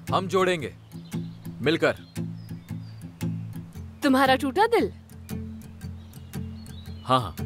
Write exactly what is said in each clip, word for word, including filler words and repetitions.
हम जोड़ेंगे मिलकर। तुम्हारा टूटा दिल? हाँ हाँ।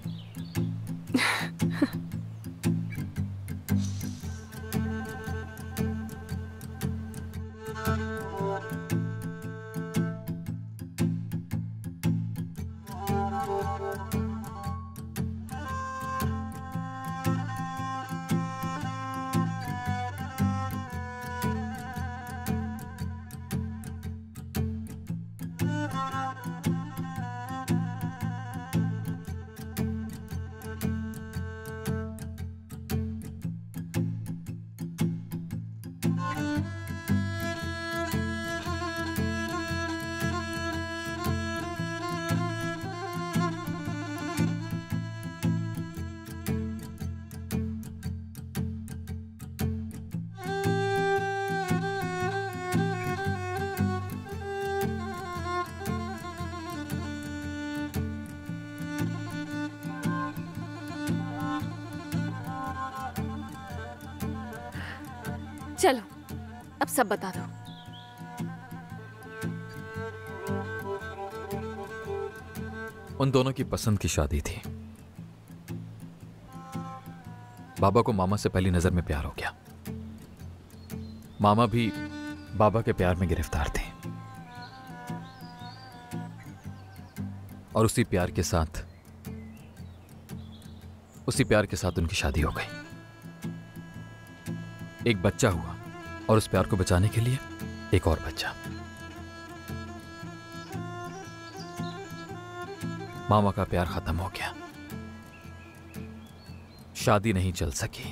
चलो अब सब बता दो। उन दोनों की पसंद की शादी थी। बाबा को मामा से पहली नजर में प्यार हो गया। मामा भी बाबा के प्यार में गिरफ्तार थे और उसी प्यार के साथ उसी प्यार के साथ उनकी शादी हो गई। एक बच्चा हुआ और उस प्यार को बचाने के लिए एक और बच्चा। मामा का प्यार खत्म हो गया, शादी नहीं चल सकी।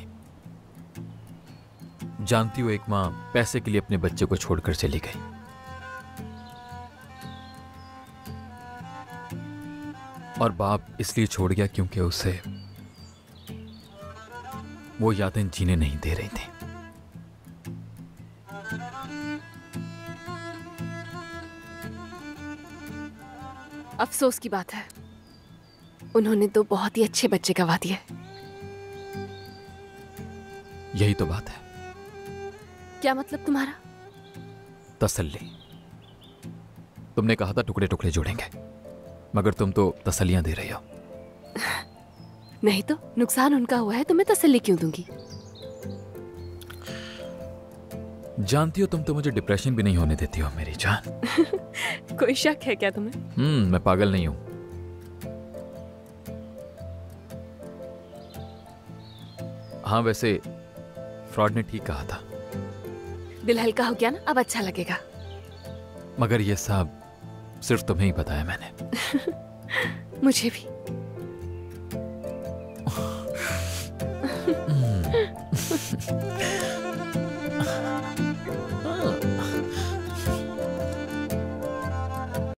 जानती हो, एक मां पैसे के लिए अपने बच्चे को छोड़कर चली गई। और बाप इसलिए छोड़ गया क्योंकि उसे वो यादें जीने नहीं दे रही थी। अफसोस की बात है, उन्होंने तो बहुत ही अच्छे बच्चे गंवा दिए। यही तो बात है। क्या मतलब तुम्हारा? तसल्ली। तुमने कहा था टुकड़े टुकड़े जोड़ेंगे, मगर तुम तो तसल्लियां दे रही हो। नहीं तो नुकसान उनका हुआ है तो मैं तसल्ली क्यों दूंगी? जानती हो, तुम तो मुझे डिप्रेशन भी नहीं होने देती हो मेरी जान। कोई शक है क्या तुम्हें? हम्म मैं पागल नहीं हूं। हाँ वैसे फ्रॉड ने ठीक कहा था। दिल हल्का हो गया ना, अब अच्छा लगेगा। मगर ये सब सिर्फ तुम्हें ही बताया मैंने। मुझे भी।